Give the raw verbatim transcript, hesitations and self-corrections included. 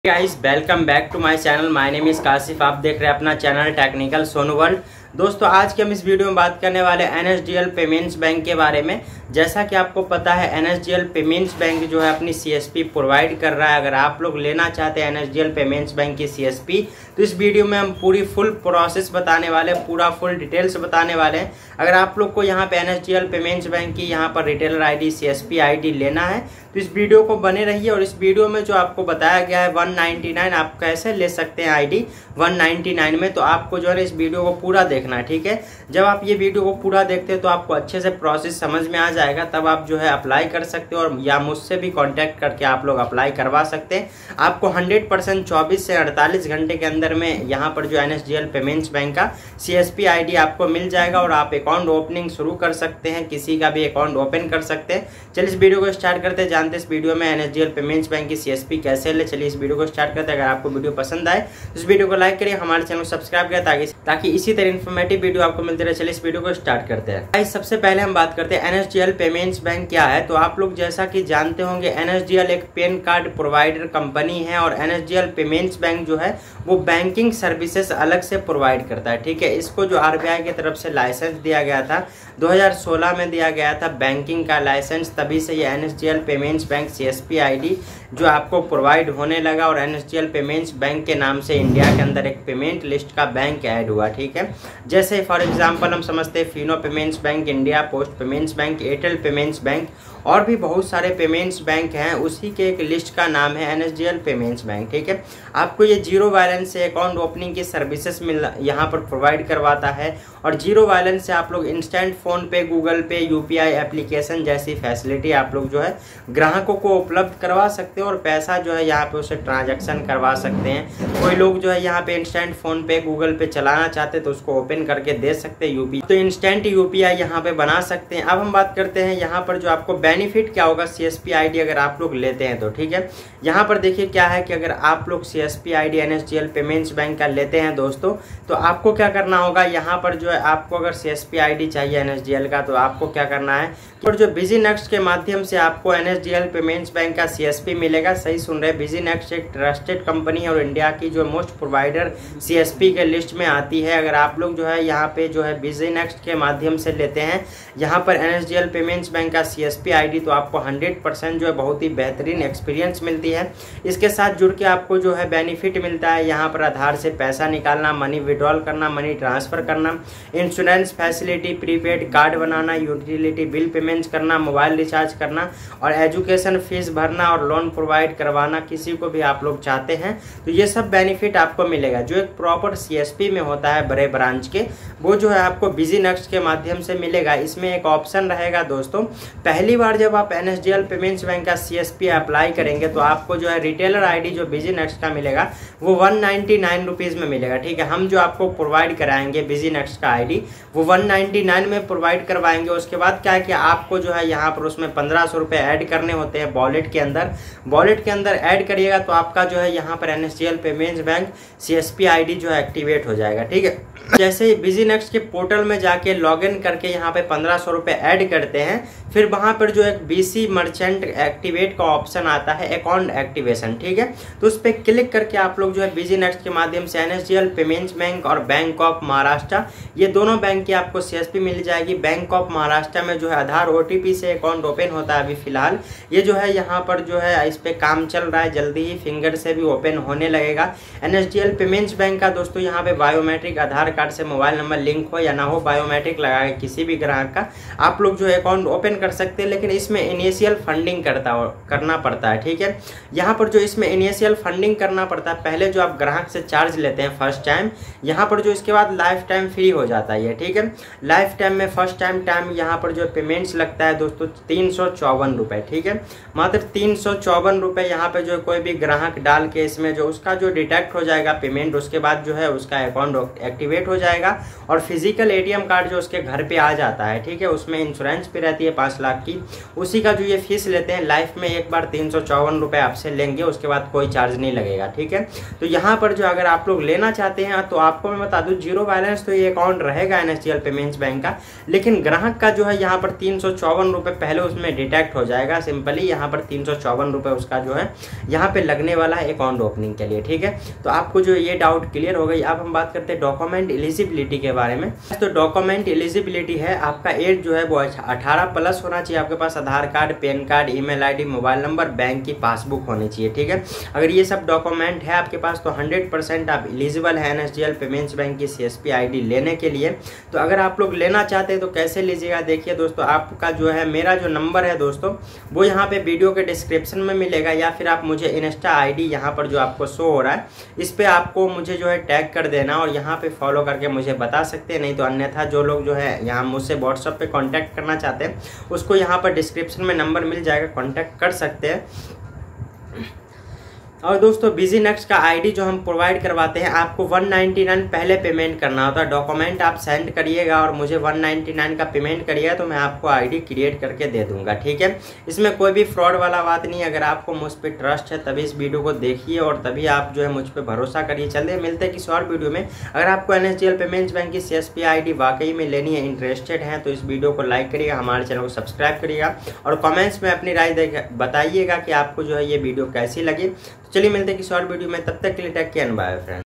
Guys welcome back to my channel. My name is Kashif. आप देख रहे हैं अपना चैनल टेक्निकल सोनू वर्ल्ड। दोस्तों आज के हम इस वीडियो में बात करने वाले N S D L payments bank के बारे में। जैसा कि आपको पता है N S D L payments bank जो है अपनी सी एस पी प्रोवाइड कर रहा है। अगर आप लोग लेना चाहते हैं N S D L payments bank की सी एस पी तो इस वीडियो में हम पूरी फुल प्रोसेस बताने वाले हैं, पूरा फुल डिटेल्स बताने वाले हैं। अगर आप लोग को यहाँ पे N S D L payments bank की यहाँ पर retailer I D C S P I D लेना है तो इस वीडियो को बने रहिए। और इस वीडियो में जो आपको बताया गया है वन नाइन्टी नाइन आप कैसे ले सकते हैं आईडी वन नाइन्टी नाइन में, तो आपको जो है इस वीडियो को पूरा देखना है। ठीक है, जब आप ये वीडियो को पूरा देखते हैं तो आपको अच्छे से प्रोसेस समझ में आ जाएगा, तब आप जो है अप्लाई कर सकते हो और या मुझसे भी कांटेक्ट करके आप लोग अप्लाई करवा सकते हैं। आपको हंड्रेड परसेंट चौबीस से अड़तालीस घंटे के अंदर में यहाँ पर जो N S D L payments bank का C S P I D आपको मिल जाएगा और आप अकाउंट ओपनिंग शुरू कर सकते हैं, किसी का भी अकाउंट ओपन कर सकते हैं। चलिए इस वीडियो को स्टार्ट करते हैं, जानते हैं इस वीडियो में N S D L payments bank की सी एस पी कैसे ले। चलिए इस वीडियो को स्टार्ट करते हैं। अगर आपको वीडियो पसंद आए तो इस वीडियो को लाइक करिए, हमारे चैनल को सब्सक्राइब करें ताकि ताकि इसी तरह इन्फॉर्मेटिव वीडियो आपको मिलती रहे। चलिए इस वीडियो को स्टार्ट करते हैं। गाइस सबसे पहले हम बात करते हैं N S D L payments bank क्या है। तो आप लोग जैसा कि जानते होंगे एन एस डी एल एक पैन कार्ड प्रोवाइडर कंपनी है और N S D L payments bank जो है वो बैंकिंग सर्विसेज अलग से प्रोवाइड करता है। ठीक है, इसको जो आर बी आई की तरफ से लाइसेंस दिया गया था दो हज़ार सोलह में दिया गया था बैंकिंग का लाइसेंस, तभी से ये N S D L payments bank C S P I D जो आपको प्रोवाइड होने लगा और N S D L payments bank के नाम से इंडिया के अंदर एक पेमेंट लिस्ट का बैंक ऐड हुआ। ठीक है, जैसे फॉर एग्जांपल हम समझते हैं Fino payments bank, India post payments bank, Airtel payments bank और भी बहुत सारे पेमेंट्स बैंक हैं, उसी के एक लिस्ट का नाम है N S D L payments bank. ठीक है, आपको ये जीरो बैलेंस से अकाउंट ओपनिंग की सर्विसेज मिल यहाँ पर प्रोवाइड करवाता है और जीरो बैलेंस से आप लोग instant PhonePe, Google pay, U P I application जैसी फैसिलिटी आप लोग जो है ग्राहकों को उपलब्ध करवा सकते हैं और पैसा जो है यहाँ पे उसे ट्रांजैक्शन करवा सकते हैं। कोई लोग जो है यहाँ पे इंस्टेंट फोन पे, गूगल पे चलाना चाहते हैं तो उसको ओपन करके दे सकते हैं यूपी तो इंस्टेंट यू पी आई यहाँ पे बना सकते हैं। अब हम बात करते हैं यहाँ पर जो आपको बेनिफिट क्या होगा C S P I D अगर आप लोग लेते हैं तो। ठीक है, यहाँ पर देखिए क्या है कि अगर आप लोग C S P I D N S D L payments bank का लेते हैं दोस्तों तो आपको क्या करना होगा, यहाँ पर जो है आपको अगर C S P I D चाहिए एन एस डी एल का तो आपको क्या करना है और जो बिजी नेक्स्ट के माध्यम से आपको N S D L payments bank का सी एस पी मिलेगा। सही सुन रहे, बिजी नेक्स्ट एक ट्रस्टेड कंपनी है और इंडिया की जो most provider C S P के लिस्ट में आती है। अगर आप लोग जो है यहाँ पे जो है बिजी नेक्स्ट के माध्यम से लेते हैं यहाँ पर N S D L payments bank का C S P I D तो आपको हंड्रेड परसेंट जो है बहुत ही बेहतरीन एक्सपीरियंस मिलती है। इसके साथ जुड़ के आपको जो है बेनिफिट मिलता है यहाँ पर आधार से पैसा निकालना, मनी विड्रॉल करना, मनी ट्रांसफर करना, इंश्योरेंस फैसिलिटी, प्रीपेड कार्ड बनाना, यूटिलिटी बिल पेमेंट्स करना, मोबाइल रिचार्ज करना और एजुकेशन फीस भरना और लोन प्रोवाइड करवाना किसी को भी आप लोग चाहते हैं तो ये सब बेनिफिट आपको मिलेगा। जो एक प्रॉपर सी एस पी में होता है बड़े ब्रांच के वो जो है आपको बिजी नेक्स्ट के माध्यम से मिलेगा। इसमें एक ऑप्शन रहेगा दोस्तों, पहली बार जब आप N S D L payments bank का सी एस पी अप्लाई करेंगे तो आपको जो है रिटेलर आई डी जो बिजी नेक्स्ट का मिलेगा वो वन नाइन्टी नाइन रुपीज़ में मिलेगा। ठीक है, हम जो आपको प्रोवाइड कराएंगे बिजी नेक्स्ट का आई डी वो वन नाइन्टी नाइन में प्रोवाइड करवाएंगे। उसके बाद क्या है कि आपको जो है यहाँ पर उसमें पंद्रह सौ रुपये ऐड करने होते हैं वॉलेट के अंदर। वॉलेट के अंदर ऐड करिएगा तो आपका जो है यहाँ पर N S D L payments bank C S P I D जो है एक्टिवेट हो जाएगा। ठीक है, जैसे ही बिजी नेक्स्ट के पोर्टल में जाके लॉगिन करके यहाँ पे पंद्रह सौ रुपये ऐड करते हैं फिर वहाँ पर जो एक बी सी मर्चेंट एक्टिवेट का ऑप्शन आता है अकाउंट एक्टिवेशन। ठीक है, तो उस पर क्लिक करके आप लोग जो है बिजी नेक्स्ट के माध्यम से N S D L payments bank और बैंक ऑफ महाराष्ट्र ये दोनों बैंक की आपको सी एस पी मिल जाएगी। बैंक ऑफ महाराष्ट्र में जो है आधार ओ टी पी से अकाउंट ओपन होता है अभी फिलहाल, ये जो है यहाँ पर जो है इस पर काम चल रहा है, जल्दी ही फिंगर से भी ओपन होने लगेगा। N S D L payments bank का दोस्तों यहाँ पे बायोमेट्रिक आधार कार्ड से मोबाइल नंबर लिंक हो या ना हो, बायोमेट्रिक लगा के किसी भी ग्राहक का आप लोग जो है अकाउंट ओपन कर सकते हैं, लेकिन इसमें इनिशियल फंडिंग करता करना पड़ता है। ठीक है, यहाँ पर जो इसमें इनिशियल फंडिंग करना पड़ता है, पहले जो आप ग्राहक से चार्ज लेते हैं फर्स्ट टाइम, यहाँ पर जो इसके बाद लाइफ टाइम फ्री हो जाता है ये। ठीक है, लाइफ टाइम में फर्स्ट टाइम टाइम यहाँ पर जो पेमेंट्स लगता है दोस्तों तीन सौ चौवन रुपये। ठीक है, मात्र तीन सौ चौवन रुपये यहाँ पे जो कोई भी ग्राहक डाल के इसमें जो उसका जो डिटेक्ट हो जाएगा पेमेंट, उसके बाद जो है उसका अकाउंट एक्टिवेट हो जाएगा और physical A T M card जो उसके घर पे आ जाता है। ठीक है, उसमें इंश्योरेंस भी रहती है पाँच लाख की, उसी का जो ये फीस लेते हैं लाइफ में एक बार तीन सौ चौवन रुपये आपसे लेंगे, उसके बाद कोई चार्ज नहीं लगेगा। ठीक है, तो यहाँ पर जो अगर आप लोग लेना चाहते हैं तो आपको मैं बता दूँ जीरो बैलेंस तो ये अकाउंट रहेगा N S D L payments bank का, लेकिन ग्राहक का जो है यहाँ पर तीन सौ चौवन रुपये पहले उसमें डिटेक्ट हो जाएगा। सिंपली यहाँ पर तीन सौ चौवन रुपये रुपये उसका जो है यहाँ पे लगने वाला है अकाउंट ओपनिंग के लिए। ठीक है, तो आपको जो ये डाउट क्लियर हो गई। अब हम बात करते हैं डॉक्यूमेंट एलिजिबिलिटी के बारे में। तो डॉक्यूमेंट एलिजिबिलिटी है, आपका एज जो है वो अठारह प्लस होना चाहिए, आपके पास Aadhaar card, PAN card, email ID, mobile number, bank की पासबुक होनी चाहिए। ठीक है, अगर ये सब डॉक्यूमेंट है आपके पास तो हंड्रेड परसेंट आप एलिजिबल है एनएसडीएल पेमेंट्स बैंक की सीएसपी आईडी लेने के लिए। तो अगर आप लोग लेना चाहते हैं तो कैसे लीजिएगा, देखिए दोस्तों, आपका जो है मेरा जो नंबर है दोस्तों वो यहाँ पे वीडियो के डिस्क्रिप्शन में मिलेगा, या फिर आप मुझे इंस्टा आईडी यहाँ पर जो आपको शो हो रहा है इस पे आपको मुझे जो है टैग कर देना और यहाँ पे फॉलो करके मुझे बता सकते हैं। नहीं तो अन्यथा जो लोग जो है यहाँ मुझसे व्हाट्सएप पे कांटेक्ट करना चाहते हैं उसको यहाँ पर डिस्क्रिप्शन में नंबर मिल जाएगा, कांटेक्ट कर सकते हैं। और दोस्तों बिजी नेक्स्ट का आईडी जो हम प्रोवाइड करवाते हैं आपको वन नाइन्टी नाइन पहले पेमेंट करना होता है। डॉक्यूमेंट आप सेंड करिएगा और मुझे वन नाइन्टी नाइन का पेमेंट करिएगा तो मैं आपको आईडी क्रिएट करके दे दूंगा। ठीक है, इसमें कोई भी फ्रॉड वाला बात नहीं है। अगर आपको मुझ पर ट्रस्ट है तभी इस वीडियो को देखिए और तभी आप जो है मुझ पर भरोसा करिए। चलिए मिलते हैं किसी और वीडियो में। अगर आपको एनएसडीएल पेमेंट्स बैंक की सीएसपी आईडी वाकई में लेनी है, इंटरेस्टेड हैं, तो इस वीडियो को लाइक करिएगा, हमारे चैनल को सब्सक्राइब करिएगा और कमेंट्स में अपनी राय बताइएगा कि आपको जो है ये वीडियो कैसी लगी। चलिए मिलते हैं किसी और वीडियो में, तब तक के लिए टेक केयर, बाय फ्रेंड।